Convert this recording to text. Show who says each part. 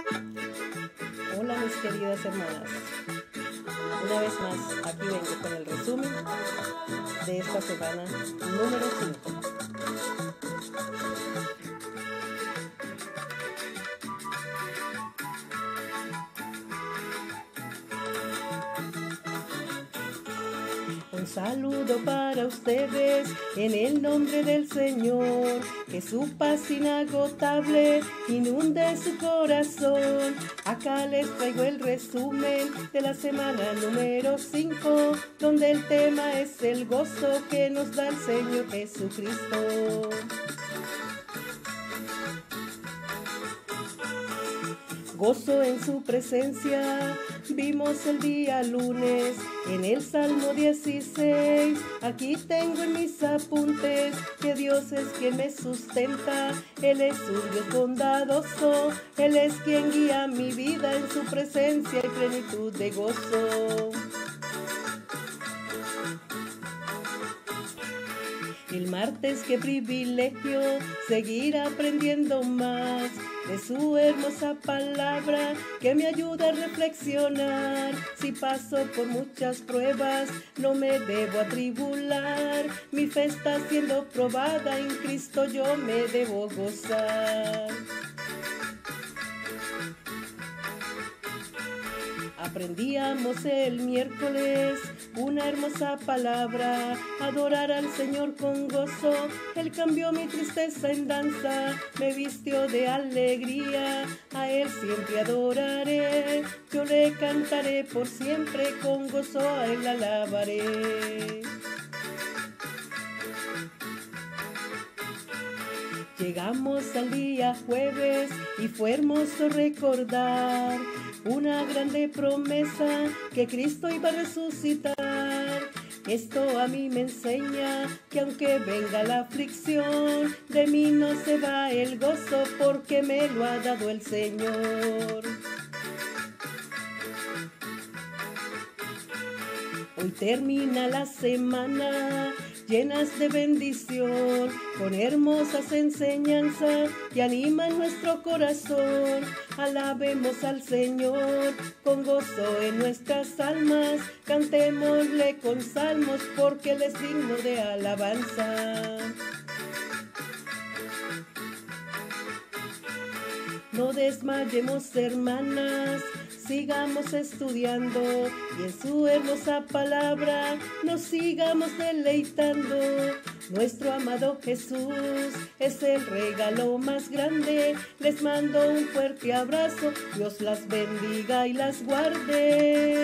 Speaker 1: Hola mis queridas hermanas, una vez más aquí vengo con el resumen de esta semana número 5. Un saludo para ustedes en el nombre del Señor, que su paz inagotable inunde su corazón. Acá les traigo el resumen de la semana número 5, donde el tema es el gozo que nos da el Señor Jesucristo. Gozo en su presencia, vimos el día lunes en el Salmo 16. Aquí tengo en mis apuntes que Dios es quien me sustenta. Él es un Dios bondadoso, Él es quien guía mi vida en su presencia y plenitud de gozo. El martes, qué privilegio seguir aprendiendo más de su hermosa palabra que me ayuda a reflexionar. Si paso por muchas pruebas, no me debo atribular. Mi fe está siendo probada, en Cristo yo me debo gozar. Aprendíamos el miércoles una hermosa palabra, adorar al Señor con gozo. Él cambió mi tristeza en danza, me vistió de alegría, a Él siempre adoraré. Yo le cantaré por siempre, con gozo a Él alabaré. Llegamos al día jueves y fue hermoso recordar una grande promesa que Cristo iba a resucitar. Esto a mí me enseña que aunque venga la aflicción, de mí no se va el gozo porque me lo ha dado el Señor. Hoy termina la semana llenas de bendición, con hermosas enseñanzas que animan nuestro corazón. Alabemos al Señor con gozo en nuestras almas, cantémosle con salmos porque Él es digno de alabanza. No desmayemos, hermanas, sigamos estudiando y en su hermosa palabra nos sigamos deleitando. Nuestro amado Jesús es el regalo más grande. Les mando un fuerte abrazo, Dios las bendiga y las guarde.